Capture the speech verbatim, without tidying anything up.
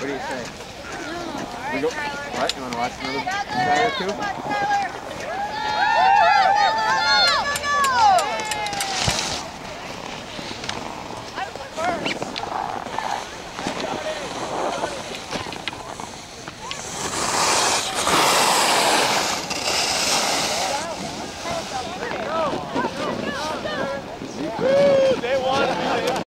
What do you say? We go. What? You want to watch another guy or two?